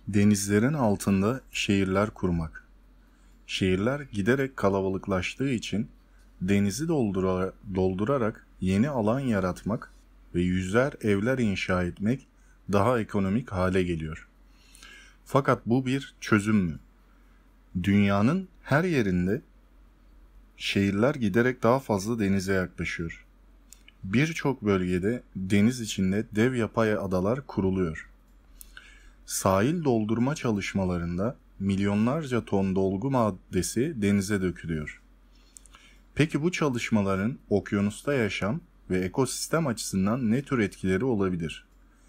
Denizlerin altında şehirler kurmak. Şehirler giderek kalabalıklaştığı için denizi doldurarak yeni alan yaratmak ve yüzer evler inşa etmek daha ekonomik hale geliyor. Fakat bu bir çözüm mü? Dünyanın her yerinde şehirler giderek daha fazla denize yaklaşıyor. Birçok bölgede deniz içinde dev yapay adalar kuruluyor. Sahil doldurma çalışmalarında milyonlarca ton dolgu maddesi denize dökülüyor. Peki bu çalışmaların okyanusta yaşam ve ekosistem açısından ne tür etkileri olabilir?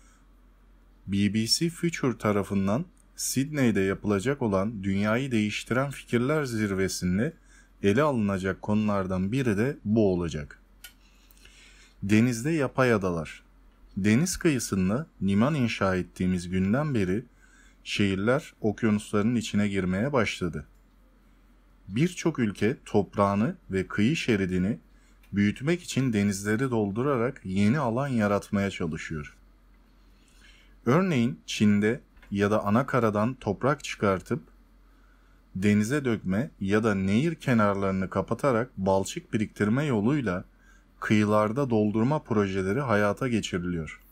BBC Future tarafından Sydney'de yapılacak olan Dünyayı Değiştiren Fikirler Zirvesi'nde ele alınacak konulardan biri de bu olacak. Denizde yapay adalar. Deniz kıyısında liman inşa ettiğimiz günden beri şehirler okyanusların içine girmeye başladı. Birçok ülke toprağını ve kıyı şeridini büyütmek için denizleri doldurarak yeni alan yaratmaya çalışıyor. Örneğin Çin'de ya da anakaradan toprak çıkartıp denize dökme ya da nehir kenarlarını kapatarak balçık biriktirme yoluyla kıyılarda doldurma projeleri hayata geçiriliyor.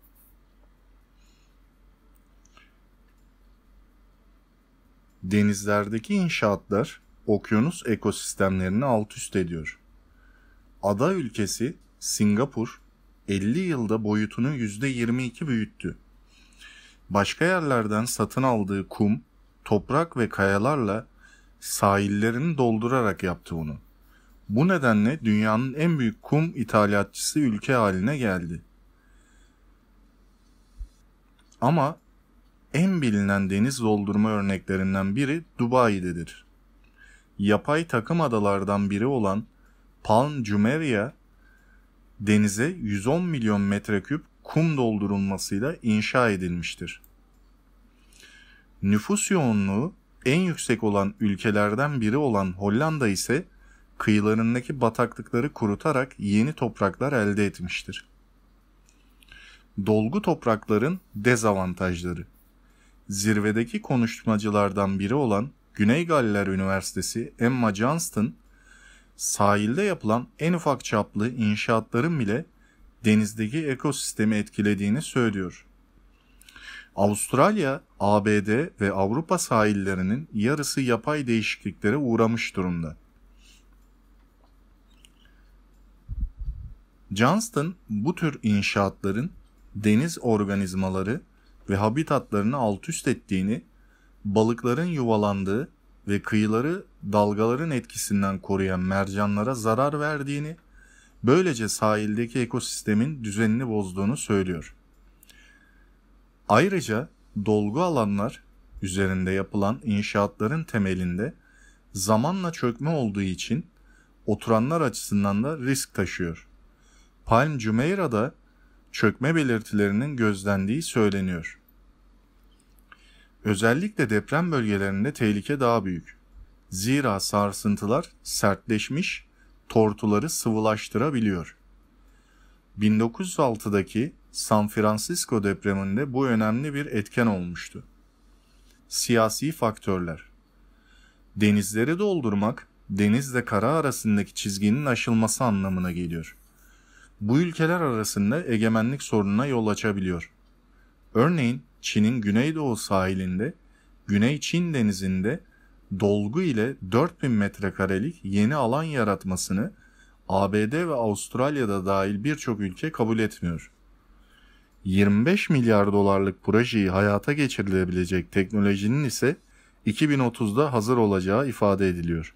Denizlerdeki inşaatlar okyanus ekosistemlerini alt üst ediyor. Ada ülkesi Singapur 50 yılda boyutunu %22 büyüttü. Başka yerlerden satın aldığı kum, toprak ve kayalarla sahillerini doldurarak yaptı bunu. Bu nedenle dünyanın en büyük kum ithalatçısı ülke haline geldi. Ama en bilinen deniz doldurma örneklerinden biri Dubai'dedir. Yapay takım adalardan biri olan Palm Jumeirah denize 110 milyon metreküp kum doldurulmasıyla inşa edilmiştir. Nüfus yoğunluğu en yüksek olan ülkelerden biri olan Hollanda ise kıyılarındaki bataklıkları kurutarak yeni topraklar elde etmiştir. Dolgu toprakların dezavantajları. Zirvedeki konuşmacılardan biri olan Güney Galler Üniversitesi Emma Johnston, sahilde yapılan en ufak çaplı inşaatların bile denizdeki ekosistemi etkilediğini söylüyor. Avustralya, ABD ve Avrupa sahillerinin yarısı yapay değişikliklere uğramış durumda. Johnston bu tür inşaatların deniz organizmaları ve habitatlarını alt üst ettiğini, balıkların yuvalandığı ve kıyıları dalgaların etkisinden koruyan mercanlara zarar verdiğini, böylece sahildeki ekosistemin düzenini bozduğunu söylüyor. Ayrıca dolgu alanlar üzerinde yapılan inşaatların temelinde zamanla çökme olduğu için oturanlar açısından da risk taşıyor. Palm Jumeirah'da çökme belirtilerinin gözlendiği söyleniyor. Özellikle deprem bölgelerinde tehlike daha büyük. Zira sarsıntılar sertleşmiş tortuları sıvılaştırabiliyor. 1906'daki San Francisco depreminde bu önemli bir etken olmuştu. Siyasi faktörler. Denizleri doldurmak, denizle kara arasındaki çizginin aşılması anlamına geliyor. Bu ülkeler arasında egemenlik sorununa yol açabiliyor. Örneğin Çin'in güneydoğu sahilinde, Güney Çin denizinde dolgu ile 4000 metrekarelik yeni alan yaratmasını ABD ve Avustralya'da dahil birçok ülke kabul etmiyor. 25 milyar dolarlık projeyi hayata geçirilebilecek teknolojinin ise 2030'da hazır olacağı ifade ediliyor.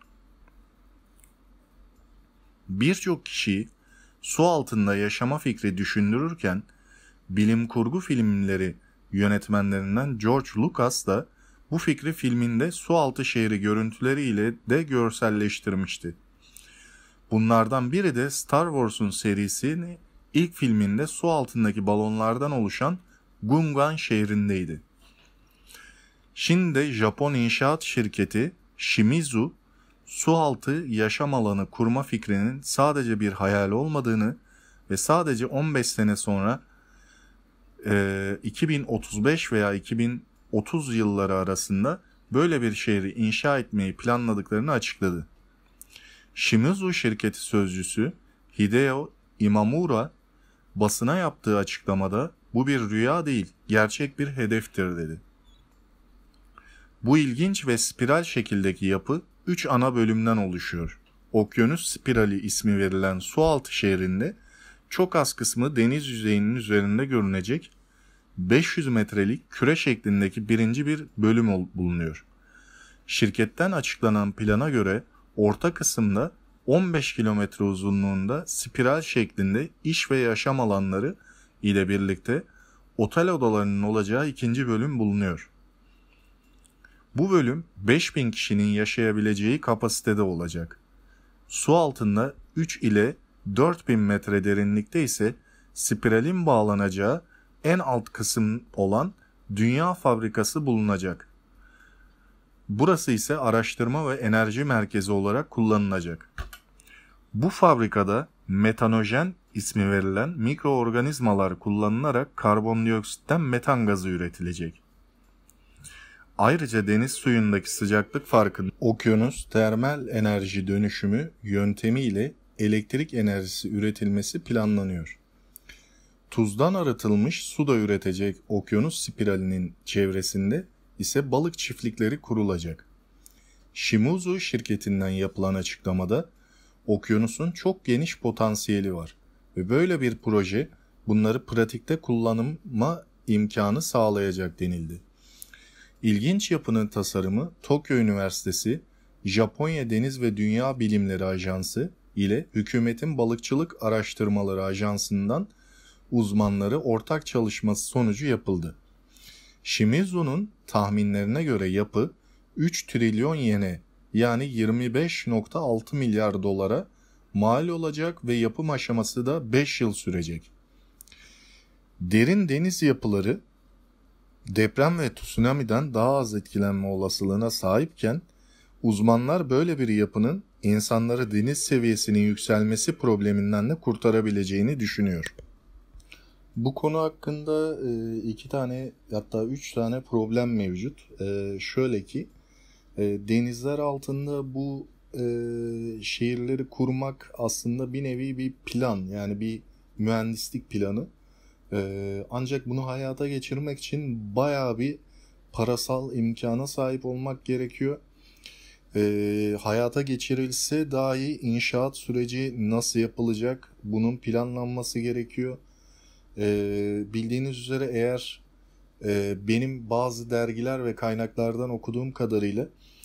Birçok kişiyi su altında yaşama fikri düşündürürken bilim kurgu filmleri yönetmenlerinden George Lucas da bu fikri filminde sualtı şehri görüntüleriyle de görselleştirmişti. Bunlardan biri de Star Wars'un serisini ilk filminde su altındaki balonlardan oluşan Gungan şehrindeydi. Şimdi de Japon inşaat şirketi Shimizu, sualtı yaşam alanı kurma fikrinin sadece bir hayal olmadığını ve sadece 15 sene sonra 2035 veya 30 yılları arasında böyle bir şehri inşa etmeyi planladıklarını açıkladı. Shimizu şirketi sözcüsü Hideo Imamura basına yaptığı açıklamada bu bir rüya değil, gerçek bir hedeftir dedi. Bu ilginç ve spiral şekildeki yapı 3 ana bölümden oluşuyor. Okyanus spirali ismi verilen sualtı şehrinde çok az kısmı deniz yüzeyinin üzerinde görünecek 500 metrelik küre şeklindeki birinci bir bölüm bulunuyor. Şirketten açıklanan plana göre orta kısımda 15 kilometre uzunluğunda spiral şeklinde iş ve yaşam alanları ile birlikte otel odalarının olacağı ikinci bölüm bulunuyor. Bu bölüm 5000 kişinin yaşayabileceği kapasitede olacak. Su altında 3 ile 4000 metre derinlikte ise spiralin bağlanacağı en alt kısım olan Dünya Fabrikası bulunacak. Burası ise araştırma ve enerji merkezi olarak kullanılacak. Bu fabrikada metanojen ismi verilen mikroorganizmalar kullanılarak karbondioksitten metan gazı üretilecek. Ayrıca deniz suyundaki sıcaklık farkının okyanus termal enerji dönüşümü yöntemiyle elektrik enerjisi üretilmesi planlanıyor. Tuzdan arıtılmış su da üretecek okyanus spiralinin çevresinde ise balık çiftlikleri kurulacak. Shimizu şirketinden yapılan açıklamada okyanusun çok geniş potansiyeli var ve böyle bir proje bunları pratikte kullanma imkanı sağlayacak denildi. İlginç yapının tasarımı Tokyo Üniversitesi, Japonya Deniz ve Dünya Bilimleri Ajansı ile hükümetin Balıkçılık Araştırmaları Ajansı'ndan uzmanları ortak çalışması sonucu yapıldı. Shimizu'nun tahminlerine göre yapı 3 trilyon yene yani 25,6 milyar dolara mal olacak ve yapım aşaması da 5 yıl sürecek. Derin deniz yapıları deprem ve tsunami'den daha az etkilenme olasılığına sahipken uzmanlar böyle bir yapının insanları deniz seviyesinin yükselmesi probleminden de kurtarabileceğini düşünüyor. Bu konu hakkında 2 tane hatta 3 tane problem mevcut. Şöyle ki denizler altında bu şehirleri kurmak aslında bir nevi bir plan, yani bir mühendislik planı. Ancak bunu hayata geçirmek için bayağı bir parasal imkana sahip olmak gerekiyor. Hayata geçirilse dahi inşaat süreci nasıl yapılacak, bunun planlanması gerekiyor. Bildiğiniz üzere eğer benim bazı dergiler ve kaynaklardan okuduğum kadarıyla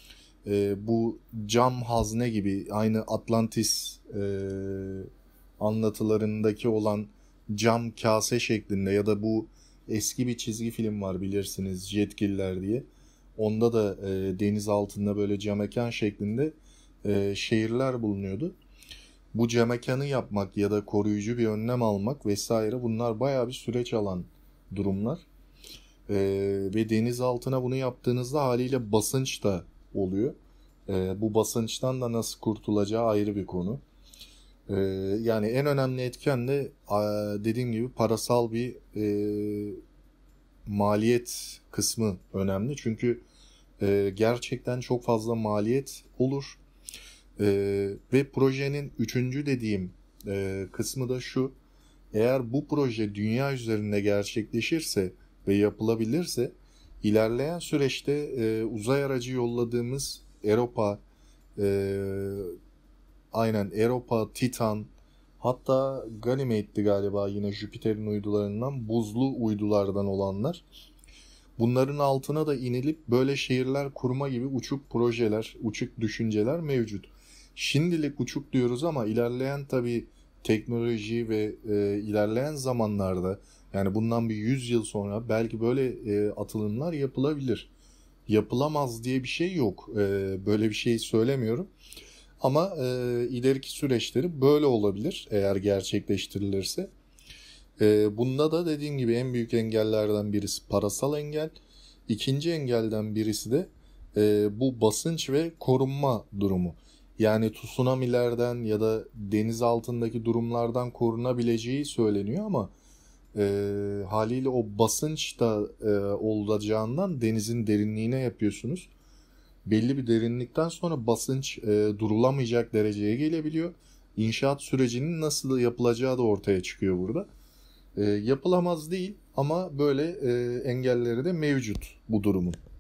bu cam hazne gibi aynı Atlantis anlatılarındaki olan cam kase şeklinde ya da bu eski bir çizgi film var bilirsiniz, Jetgiller diye. Onda da deniz altında böyle cam mekan şeklinde şehirler bulunuyordu. Bu cam mekanı yapmak ya da koruyucu bir önlem almak vesaire, bunlar bayağı bir süreç alan durumlar. Ve deniz altına bunu yaptığınızda haliyle basınç da oluyor. Bu basınçtan da nasıl kurtulacağı ayrı bir konu. Yani en önemli etken de dediğim gibi parasal bir maliyet kısmı önemli. Çünkü gerçekten çok fazla maliyet olur. Ve projenin üçüncü dediğim kısmı da şu: eğer bu proje dünya üzerinde gerçekleşirse ve yapılabilirse ilerleyen süreçte uzay aracı yolladığımız Europa, Europa, Titan, hatta Ganymede'di galiba yine Jüpiter'in uydularından, buzlu uydulardan olanlar. Bunların altına da inilip böyle şehirler kurma gibi uçuk projeler, uçuk düşünceler mevcut. Şimdilik uçuk diyoruz ama ilerleyen tabii teknoloji ve ilerleyen zamanlarda, yani bundan bir 100 yıl sonra belki böyle atılımlar yapılabilir. Yapılamaz diye bir şey yok. Böyle bir şey söylemiyorum. Ama ileriki süreçleri böyle olabilir eğer gerçekleştirilirse. Bunda da dediğim gibi en büyük engellerden birisi parasal engel. İkinci engelden birisi de bu basınç ve korunma durumu. Yani tsunamilerden ya da deniz altındaki durumlardan korunabileceği söyleniyor ama Haliyle o basınç da olacağından denizin derinliğine yapıyorsunuz. Belli bir derinlikten sonra basınç durulamayacak dereceye gelebiliyor. İnşaat sürecinin nasıl yapılacağı da ortaya çıkıyor burada. Yapılamaz değil ama böyle engelleri de mevcut bu durumun.